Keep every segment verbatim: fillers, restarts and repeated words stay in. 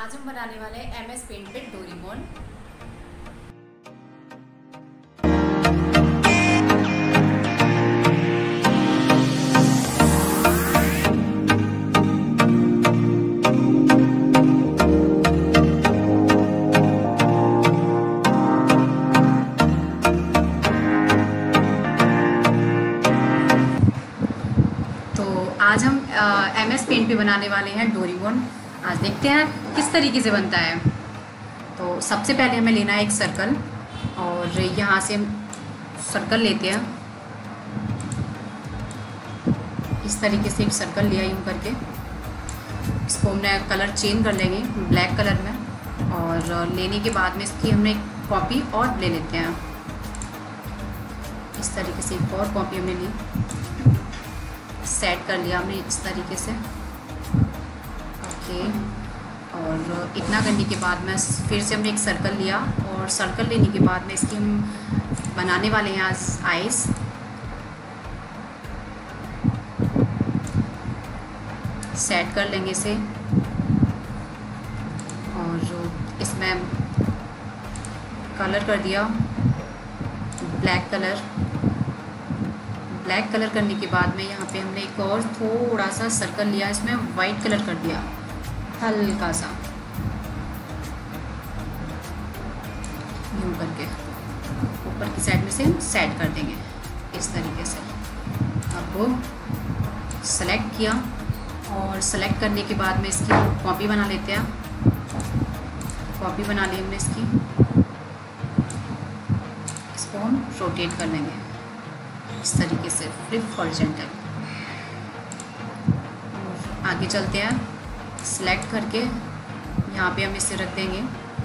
आज हम बनाने वाले हैं एम एस पेंट पे डोरेमोन। तो आज हम एम एस पेंट पे बनाने वाले हैं डोरेमोन। आज देखते हैं किस तरीके से बनता है। तो सबसे पहले हमें लेना है एक सर्कल, और यहाँ से हम सर्कल लेते हैं। इस तरीके से एक सर्कल लिया यूँ करके, इसको हमने कलर चेंज कर लेंगे ब्लैक कलर में, और लेने के बाद में इसकी हमने एक कॉपी और ले लेते हैं। इस तरीके से एक और कॉपी हमने ली, सेट कर लिया हमने इस तरीके से। ओके, और इतना करने के बाद में फिर से हमने एक सर्कल लिया, और सर्कल लेने के बाद में इसकी हम बनाने वाले हैं आज आइस। सेट कर लेंगे इसे, और इसमें कलर कर दिया ब्लैक कलर। ब्लैक कलर करने के बाद में यहाँ पे हमने एक और थोड़ा सा सर्कल लिया, इसमें वाइट कलर कर दिया हल्का सा यूँ करके। ऊपर की साइड में से हम सेट कर देंगे इस तरीके से। अब वो सेलेक्ट किया, और सेलेक्ट करने के बाद में इसकी कॉपी बना लेते हैं। कॉपी बना ली हमने इसकी, इसको हम रोटेट कर लेंगे इस तरीके से फ्लिप हॉरिजॉन्टल। आगे चलते हैं, सेलेक्ट करके यहाँ पे हम इसे रख देंगे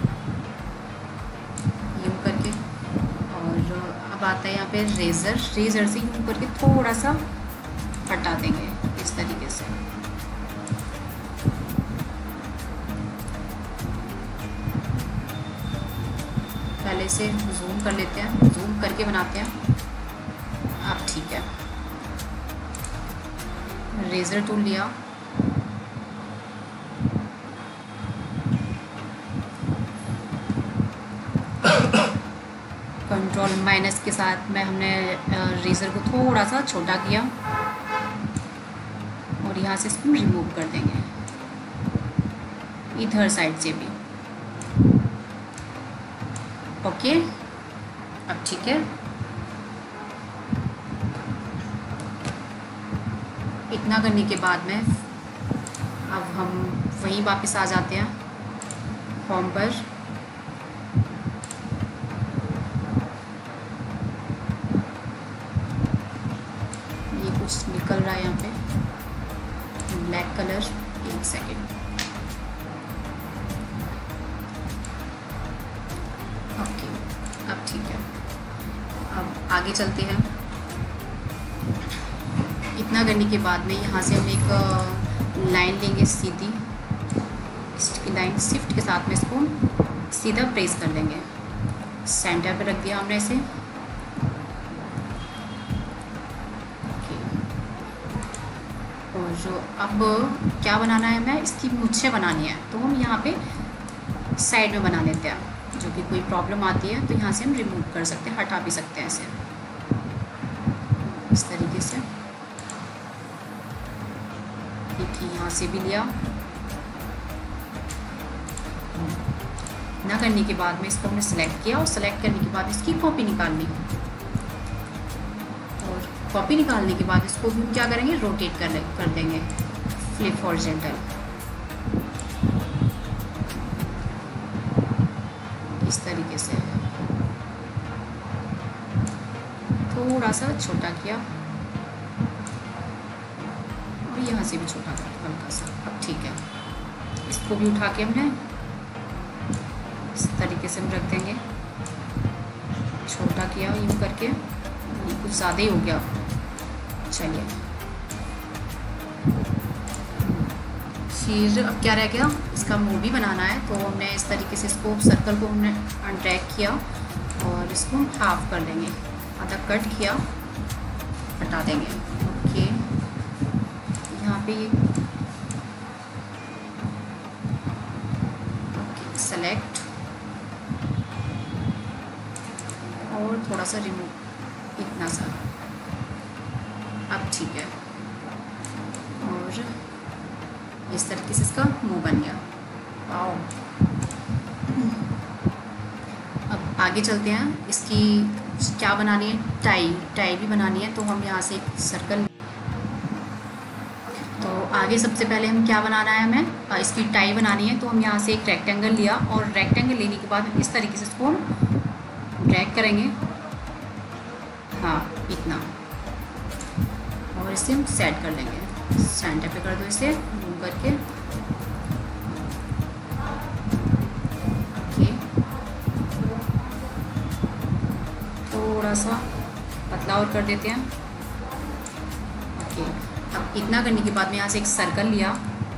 यूँ करके। और अब आता है यहाँ पे रेज़र, रेज़र से यूँ करके थोड़ा सा हटा देंगे इस तरीके से। पहले से जूम कर लेते हैं, जूम करके बनाते हैं। अब ठीक है, रेज़र टूल लिया, कंट्रोल माइनस के साथ में हमने रेज़र को थोड़ा सा छोटा किया, और यहाँ से इसको रिमूव कर देंगे इधर साइड से भी। ओके, अब ठीक है। इतना करने के बाद में अब हम वहीं वापस आ जाते हैं फॉर्म पर। ये कुछ निकल रहा है यहाँ पे ब्लैक कलर, एक सेकेंड। ओके, अब ठीक है। अब आगे चलते हैं। इतना करने के बाद में यहाँ से हम एक लाइन लेंगे सीधी, इसकी लाइन शिफ्ट के साथ में इसको सीधा प्रेस कर देंगे। सेंटर पे रख दिया हमने इसे। और जो अब क्या बनाना है, हमें इसकी मूछें बनानी है, तो हम यहाँ पे साइड में बना लेते हैं। जो कि कोई प्रॉब्लम आती है तो यहाँ से हम रिमूव कर सकते हैं, हटा भी सकते हैं इसे इस तरीके से। देखिए यहाँ से भी लिया। ना करने के बाद में इसको हमने सेलेक्ट किया, और सेलेक्ट करने के बाद इसकी कॉपी निकाल ली, और कॉपी निकालने के बाद इसको भी हम क्या करेंगे, रोटेट कर कर देंगे फ्लिप हॉरिजॉन्टल इस तरीके से। थोड़ा सा छोटा किया, और यहाँ से भी छोटा कर हल्का सा। अब ठीक है, इसको भी उठा के हमने इस तरीके से हम रख देंगे। छोटा किया यूँ करके, ये कुछ ज़्यादा ही हो गया। चलिए, फिर अब क्या रह गया, इसका मुंह भी बनाना है। तो हमने इस तरीके से इसको सर्कल को हमने अनड्रैग किया, और इसको हम हाफ कर देंगे, आधा कट किया, हटा देंगे। ओके, यहाँ पे सेलेक्ट और थोड़ा सा रिमूव, इतना सा। अब ठीक है, और इस तरीके से इसका मुंह बन गया। वाओ। अब आगे चलते हैं, इसकी क्या बनानी है, टाई टाई भी बनानी है। तो हम यहाँ से एक सर्कल, तो आगे सबसे पहले हम क्या बनाना है, हमें इसकी टाई बनानी है। तो हम यहाँ से एक रेक्टेंगल लिया, और रेक्टेंगल लेने के बाद हम इस तरीके से इसको हम ड्रैग करेंगे, हाँ इतना, और इसे हम सेट कर लेंगे। सेंटर पे कर दो इसे मूव करके, ओके। थोड़ा सा पतला और कर देते हैं, ओके। अब इतना करने के बाद में यहाँ से एक सर्कल लिया,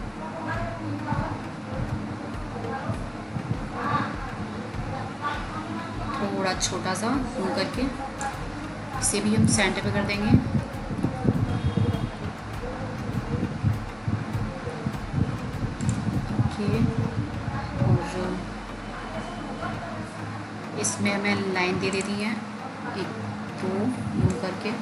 थोड़ा छोटा सा मूव करके, इसे भी हम सेंटर पे कर देंगे, ओके। और इसमें हमें लाइन दे देती है, एक दो मूव करके,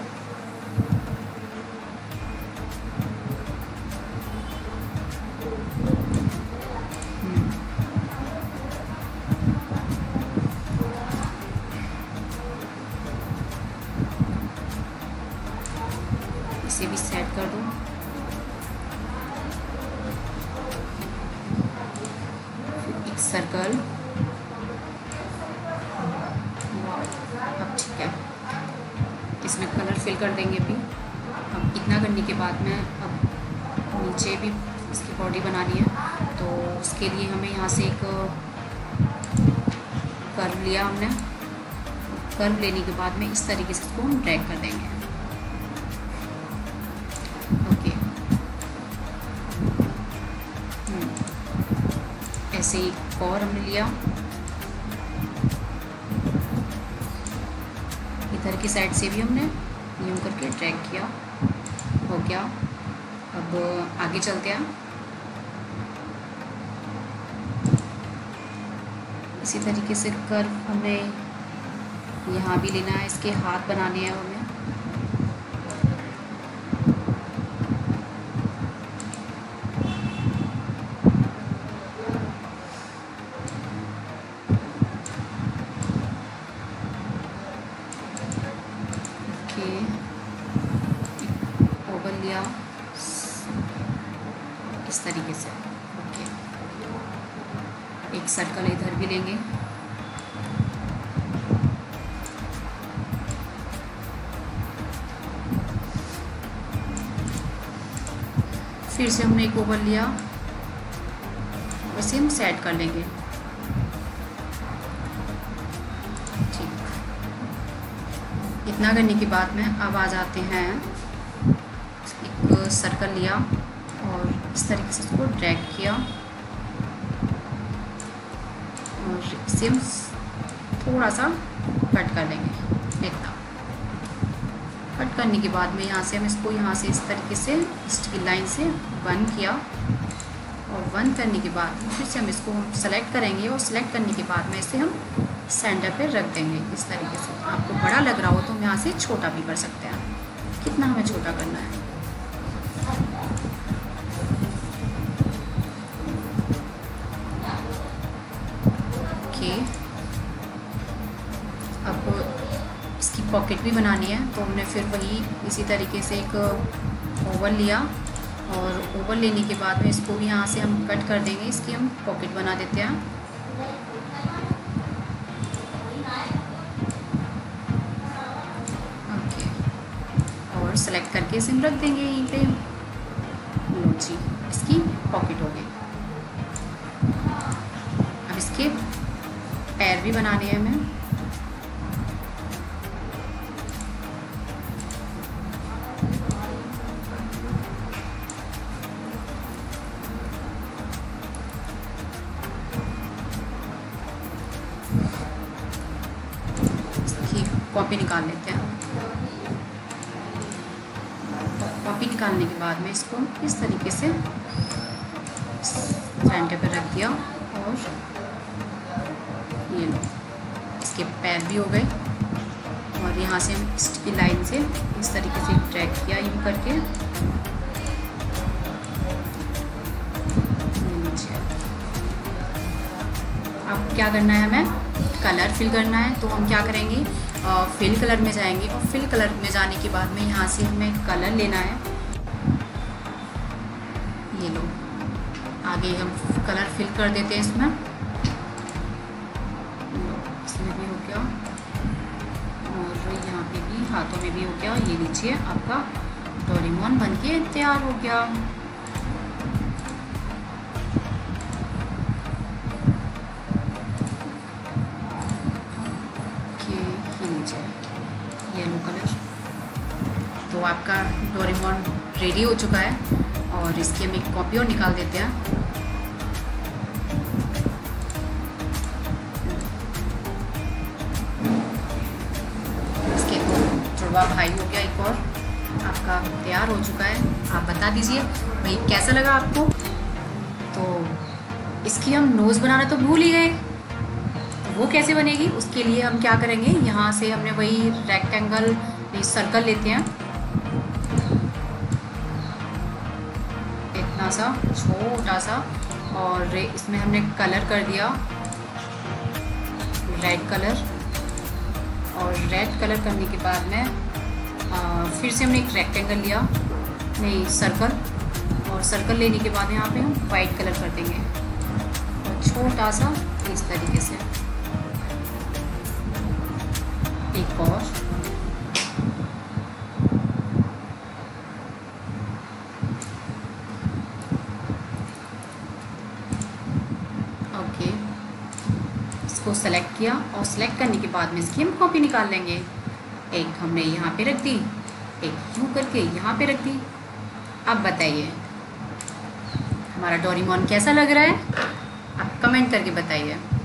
इसे भी सेट कर दो, एक सर्कल। अब ठीक है, इसमें कलर फिल कर देंगे अभी। अब इतना करने के बाद में अब नीचे भी इसकी बॉडी बनानी है, तो उसके लिए हमें यहाँ से एक कर्व लिया हमने, कर्व लेने के बाद में इस तरीके से इसको हम ड्रैग कर देंगे, ओके। ऐसे ही और हमने लिया, इधर की साइड से भी हमने यूं करके ड्रैग किया, हो गया। अब आगे चलते हैं, इसी तरीके से कर्व हमें यहाँ भी लेना है, इसके हाथ बनाने हैं हमें, ओवल लिया इस तरीके से, ओके। एक सर्कल इधर भी लेंगे, फिर से हमने एक ओवल लिया, वैसे हम सेट कर लेंगे, ठीक। इतना करने के बाद में अब आ जाते हैं, एक सर्कल लिया और इस तरीके से इसको ड्रैग किया, और इसे हम थोड़ा सा कट कर लेंगे, इतना कट करने के बाद में यहाँ से हम इसको यहाँ से इस तरीके से इसकी लाइन से वन किया, और वन करने के बाद फिर से हम इसको हम सेलेक्ट करेंगे, और सेलेक्ट करने के बाद में इसे हम सेंटर पे रख देंगे इस तरीके से। आपको बड़ा लग रहा हो तो हम यहाँ से छोटा भी कर सकते हैं, कितना हमें छोटा करना है, ओके। अब इसकी पॉकेट भी बनानी है, तो हमने फिर वही इसी तरीके से एक ओवल लिया, और ओवल लेने के बाद में इसको भी यहाँ से हम कट कर देंगे, इसकी हम पॉकेट बना देते हैं, ओके। और सेलेक्ट करके इसे हम रख देंगे यहीं पे, लो जी, इसकी पॉकेट हो गई। अब इसके पैर भी बनाने हैं हमें, कॉपी निकाल लेते हैं। कॉपी निकालने के बाद में इसको इस तरीके से सेंटर पर रख दिया, और ये लो, इसके पैर भी हो गए। और यहाँ से हम इसकी लाइन से इस तरीके से ड्रैग किया यूँ करके। अब क्या करना है, हमें कलर फिल करना है। तो हम क्या करेंगे, फिल कलर में जाएंगे और फिल कलर में जाने के बाद में यहाँ से हमें कलर लेना है। ये लो, आगे हम कलर फिल कर देते हैं इसमें। इसमें भी हो गया और यहाँ पे भी हाथों में भी हो गया। ये लीजिए, आपका डोरेमोन बनके तैयार हो गया। Yellow colour. तो आपका डोरेमोन रेडी हो चुका है और इसकी हम एक कॉपी और निकाल देते हैं। इसके तो जुड़वा भाई हो गया एक और आपका तैयार हो चुका है। आप बता दीजिए भाई कैसा लगा आपको। तो इसकी हम नोज़ बनाना तो भूल ही गए, वो कैसे बनेगी उसके लिए हम क्या करेंगे, यहाँ से हमने वही रेक्टेंगल सर्कल लेते हैं, इतना सा छोटा सा, और इसमें हमने कलर कर दिया रेड कलर। और रेड कलर करने के बाद में आ, फिर से हमने एक रेक्टेंगल लिया, नहीं सर्कल, और सर्कल लेने के बाद यहाँ पे हम वाइट कलर कर देंगे और छोटा सा इस तरीके से एक और। ओके, इसको सेलेक्ट किया और सेलेक्ट करने के बाद में इसकी हम कॉपी निकाल लेंगे। एक हमने यहाँ पे रख दी, एक यूँ करके यहाँ पे रख दी। अब बताइए हमारा डोरेमोन कैसा लग रहा है, आप कमेंट करके बताइए।